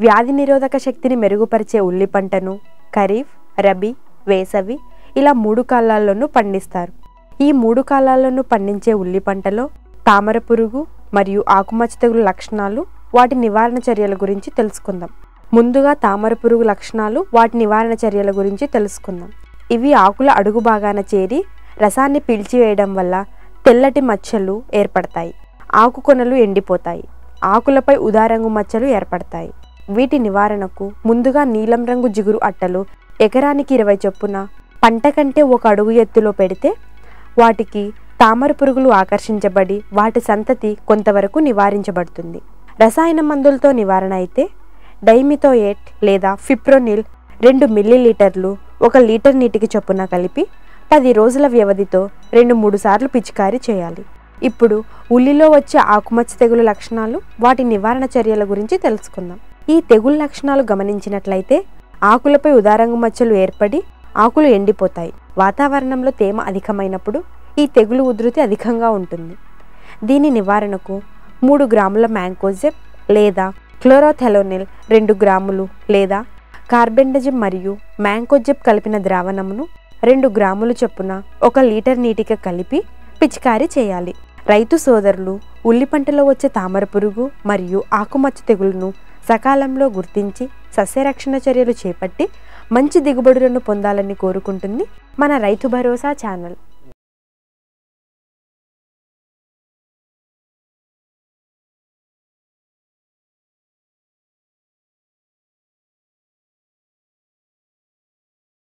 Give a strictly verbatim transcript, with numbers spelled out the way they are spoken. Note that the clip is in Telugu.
వ్యాధి నిరోధక శక్తిని మెరుగుపరిచే ఉల్లి పంటను ఖరీఫ్, రబీ, వేసవి ఇలా మూడు కాలాల్లోనూ పండిస్తారు. ఈ మూడు కాలాల్లోనూ పండించే ఉల్లి పంటలో తామర పురుగు మరియు ఆకుమచ్చ తెగులు లక్షణాలు, వాటి నివారణ చర్యల గురించి తెలుసుకుందాం. ముందుగా తామర పురుగు లక్షణాలు, వాటి నివారణ చర్యల గురించి తెలుసుకుందాం. ఇవి ఆకుల అడుగు భాగాన చేరి రసాన్ని పీల్చివేయడం వల్ల తెల్లటి మచ్చలు ఏర్పడతాయి. ఆకు కొనలు ఎండిపోతాయి. ఆకులపై ఉదారంగు మచ్చలు ఏర్పడతాయి. వీటి నివారణకు ముందుగా నీలం రంగు జిగురు అట్టలు ఎకరానికి ఇరవై చొప్పున పంట కంటే ఒక అడుగు ఎత్తులో పెడితే వాటికి తామర పురుగులు ఆకర్షించబడి వాటి సంతతి కొంతవరకు నివారించబడుతుంది. రసాయన మందులతో నివారణ అయితే డైమిథోయేట్ లేదా ఫిప్రోనిల్ రెండు మిల్లీలీటర్లు ఒక లీటర్ నీటికి చొప్పున కలిపి పది రోజుల వ్యవధితో రెండు మూడు సార్లు పిచికారీ చేయాలి. ఇప్పుడు ఉల్లిలో వచ్చే ఆకుమచ్చ తెగులు లక్షణాలు, వాటి నివారణ చర్యల గురించి తెలుసుకుందాం. ఈ తెగులు లక్షణాలు గమనించినట్లయితే ఆకులపై ఉదారంగు మచ్చలు ఏర్పడి ఆకులు ఎండిపోతాయి. వాతావరణంలో తేమ అధికమైనప్పుడు ఈ తెగులు ఉధృతి అధికంగా ఉంటుంది. దీని నివారణకు మూడు గ్రాముల మ్యాంకోజెబ్ లేదా క్లోరోథెలోనిల్ రెండు గ్రాములు లేదా కార్బెండజిమ్ మరియు మ్యాంకోజెబ్ కలిపిన ద్రావణమును రెండు గ్రాములు చొప్పున ఒక లీటర్ నీటికి కలిపి పిచికారీ చేయాలి. రైతు సోదరులు ఉల్లి పంటలో వచ్చే తామర పురుగు మరియు ఆకుమచ్చ తెగులును సకాలంలో గుర్తించి సస్యరక్షణ చర్యలు చేపట్టి మంచి దిగుబడులను పొందాలని కోరుకుంటుంది మన రైతు భరోసా ఛానల్.